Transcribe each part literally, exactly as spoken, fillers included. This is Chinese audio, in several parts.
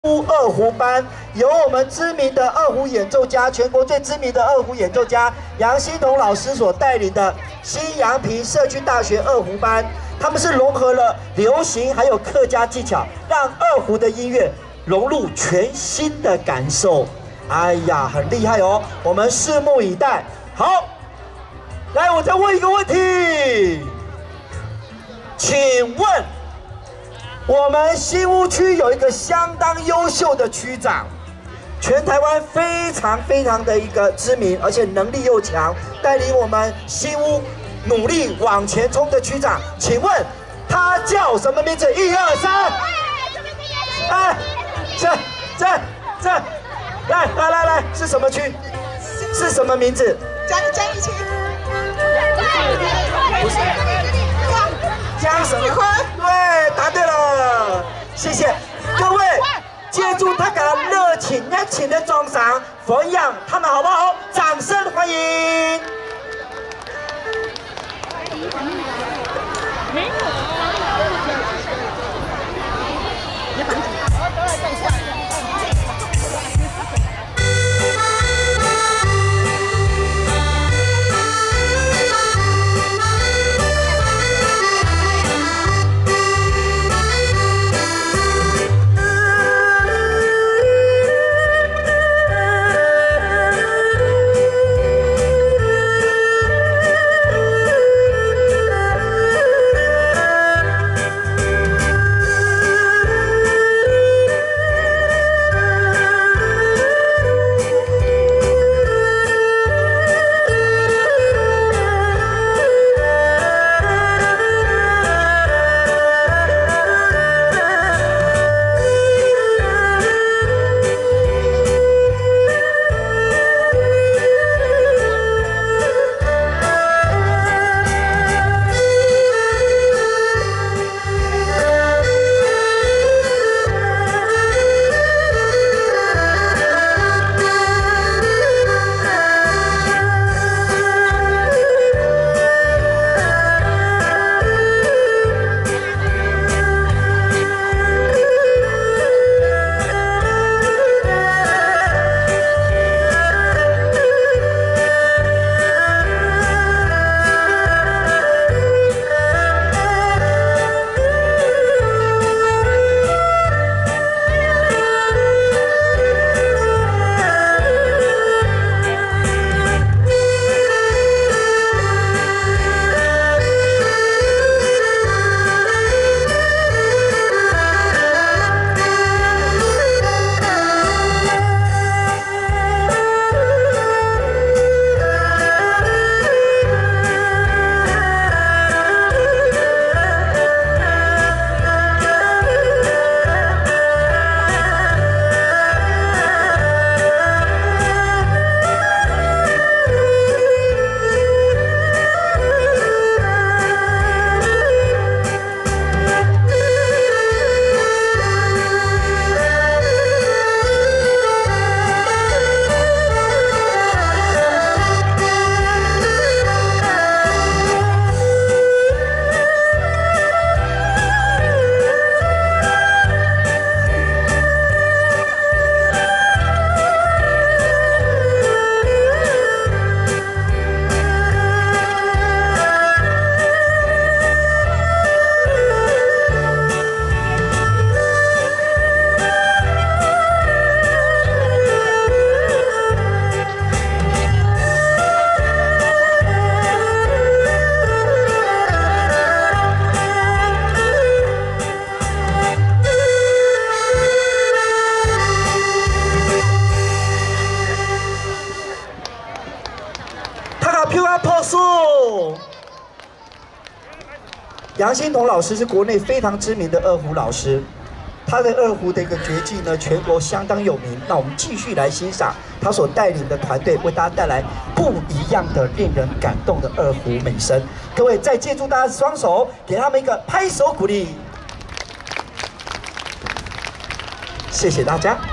二胡班由我们知名的二胡演奏家，全国最知名的二胡演奏家杨希彤老师所带领的新阳平社区大学二胡班，他们是融合了流行还有客家技巧，让二胡的音乐融入全新的感受。哎呀，很厉害哦！我们拭目以待。好，来，我再问一个问题，请问？ 我们新屋区有一个相当优秀的区长，全台湾非常非常的一个知名，而且能力又强，带领我们新屋努力往前冲的区长，请问他叫什么名字？一二三，哎，这这这，来来来来，是什么区？是什么名字？ 江江一清， 不是。 江什么？对，答对了，谢谢各位。借助他个热情热情的装赏，弘扬他们好不好？掌声欢迎！没有。你反击。好，等会再下。 杨新彤老师是国内非常知名的二胡老师，他的二胡的一个绝技呢，全国相当有名。那我们继续来欣赏他所带领的团队为大家带来不一样的、令人感动的二胡美声。各位，再借助大家双手，给他们一个拍手鼓励。谢谢大家。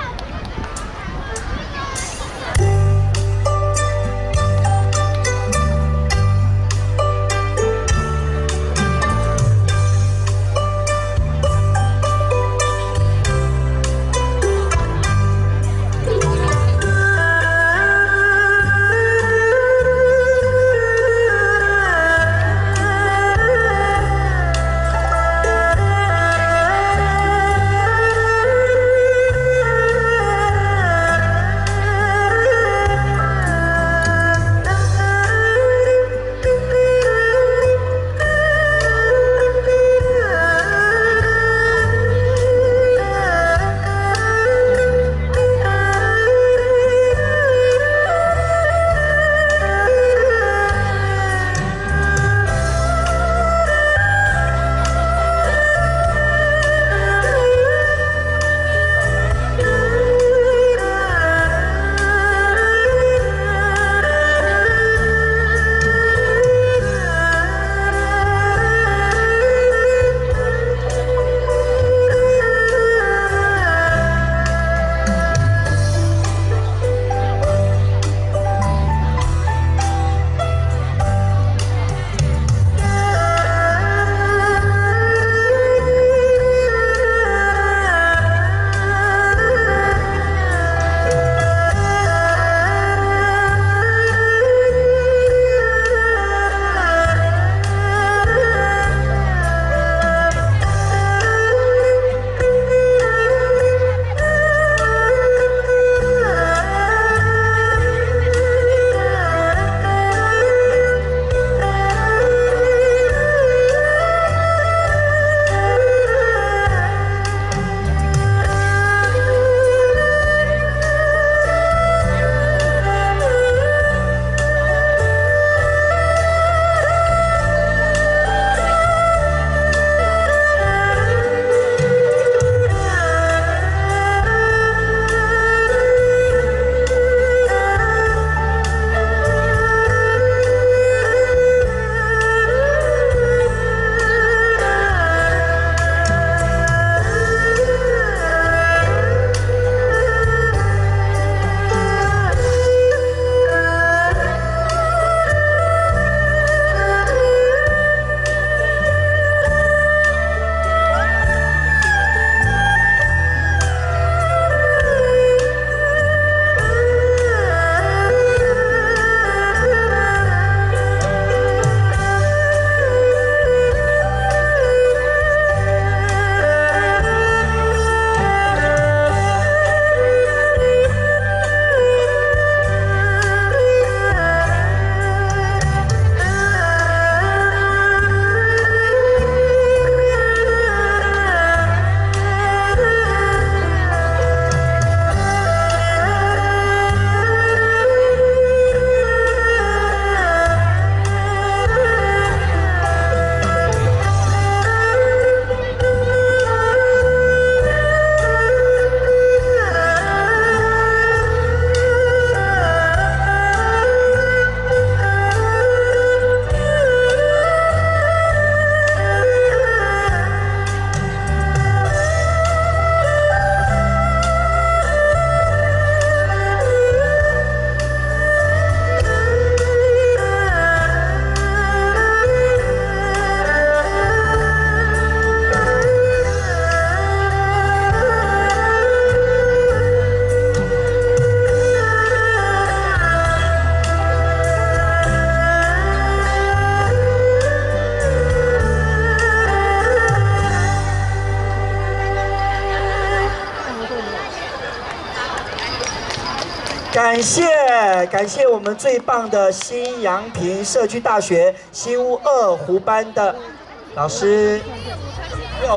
感谢感谢我们最棒的新阳平社区大学新屋二湖班的老师。